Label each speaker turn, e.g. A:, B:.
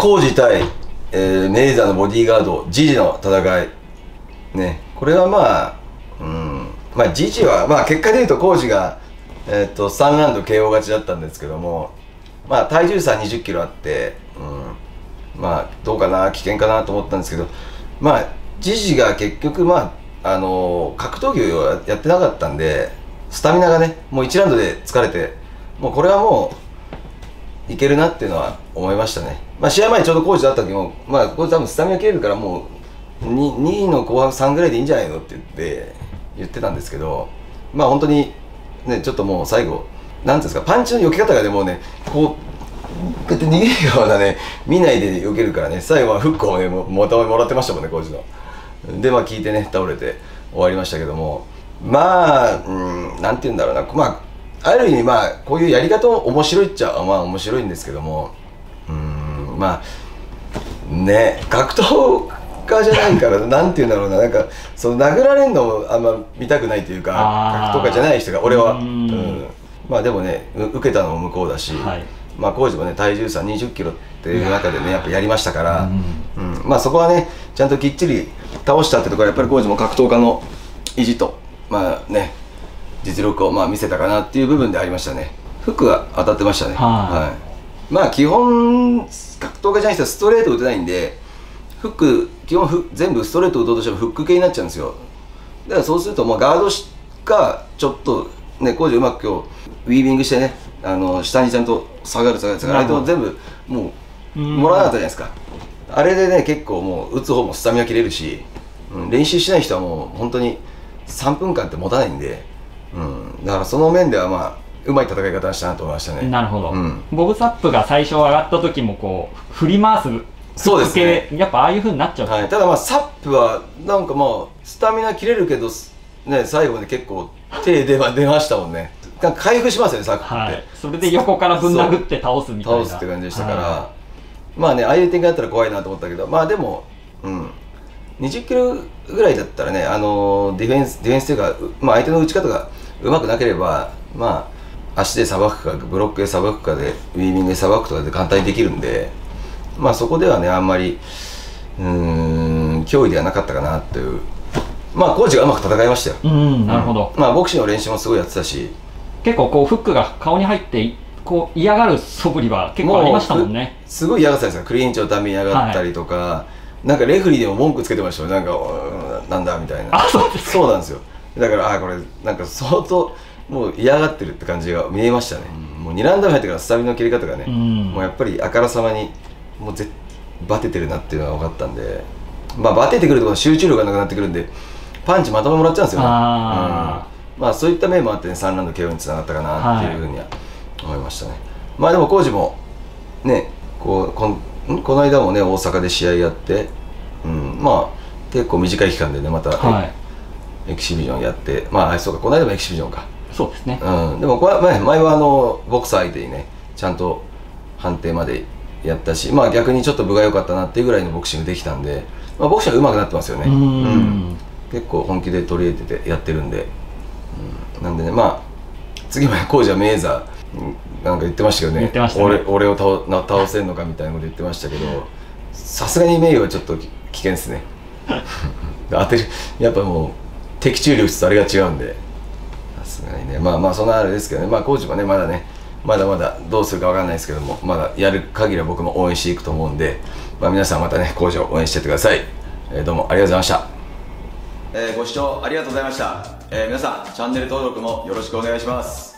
A: 浩二対、メイザーのボディーガードジジの戦いね。これはまあ、ジジはまあ結果でいうと浩二が3ラウンド KO 勝ちだったんですけども、まあ体重差20キロあって、まあどうかな、危険かなと思ったんですけど、まあジジが結局まあ格闘技をやってなかったんで、スタミナがねもう1ラウンドで疲れて、もうこれはもういけるなっていうのは思いましたね。まあ試合前にちょうどコーチだった時も、まあこれ多分スタミナ切れるからもう 2位の後半3ぐらいでいいんじゃないのって言ってたんですけど、まあ本当にね、ちょっともう最後なんていうんですか、パンチの避け方がねもうねこうやって逃げるようなね、見ないで避けるからね、最後はフックをねもらってましたもんね、コーチの。でまあ聞いてね倒れて終わりましたけども、まあなんて言うんだろうな、まあある意味まあこういうやり方も面白いっちゃまあ面白いんですけども、まあね、格闘家じゃないからなんて言うんだろうな、なんかその殴られるのもあんま見たくないというか、格闘家じゃない人が俺はまあでもね受けたのも向こうだし、まあコーチもね体重差20キロっていう中でねやっぱやりましたから、まあそこはねちゃんときっちり倒したってところはやっぱりコーチも格闘家の意地とまあね実力をまあ見せたかなっていう部分でありましたね。フックは当たってましたね。まあ基本格闘家じゃない人はストレート打てないんで、フック基本全部ストレート打とうとしてもフック系になっちゃうんですよ。だからそうするともうガードがちょっとね、コーチうまく今日ウィービングしてね、下にちゃんと下がる相手も全部もうもらわなかったじゃないですか。あれでね結構もう打つ方もスタミナ切れるし、練習しない人はもう本当に3分間って持たないんで、だからその面ではまあうまい戦い方したなと思いましたね。
B: なるほど、ボブサップが最初上がった時もこう振り回す、
A: そうですね、
B: やっぱああいうふうになっちゃう、
A: ただまあサップはなんかまあスタミナ切れるけどね、最後まで結構手出ましたもんね。回復しますよね、サップって、
B: それで横からぶん殴って倒すみたいな、
A: 倒すって感じでしたから、まあねああいう展開だったら怖いなと思ったけど、まあでも20キロぐらいだったらね、ディフェンスというか、まあ、相手の打ち方がうまくなければ、まあ、足でさばくかブロックでさばくかでウィービングでさばくとかで簡単にできるんで、まあそこではねあんまり脅威ではなかったかなという。まあコーチがうまく戦いましたよ。
B: なるほど。
A: まあボクシングの練習もすごいやってたし、
B: 結構こうフックが顔に入ってこう嫌がる素振りは結構ありましたもんね。
A: すごい嫌がってたんですよ。クリーンチをために嫌がったりとか、なんかレフリーでも文句つけてましたよ。なんかなんだみたいな。そうなんですよ。だからこれなんか相当もう嫌がってるって感じが見えましたね。もう2ラウンド入ってからスタミナの切り方がね、もうやっぱりあからさまにもうバテてるなっていうのが分かったんで、まあバテてくると集中力がなくなってくるんでパンチまとめもらっちゃうんですよね。まあそういった面もあってね、3ラウンド KO につながったかなっていうふうには思いましたね。まあでもコーチもねこの間もね大阪で試合やって、まあ結構短い期間でねまた、エキシビジョンやって、まあそうかこの間もエキシビジョンか。
B: そうですね。
A: でもこれ前はボクサー相手にねちゃんと判定までやったし、まあ逆にちょっと分が良かったなっていうぐらいのボクシングできたんで、まあ、ボクシング上手くなってますよね。結構本気で取り入れてやってるんで、なんでね、まあ次もコーチはメイザーなんか言ってましたけどね、俺を倒せるのかみたいなこと言ってましたけど、さすがにメイはちょっと危険ですね。当てるやっぱもう的中力とあれが違うんで、さすがにね、まあそんなあれですけどね、まあコーチもねまだまだどうするかわかんないですけども、まだやる限りは僕も応援していくと思うんで、まあ皆さんまたねコーチを応援してってください。どうもありがとうございました。ご視聴ありがとうございました。皆さんチャンネル登録もよろしくお願いします。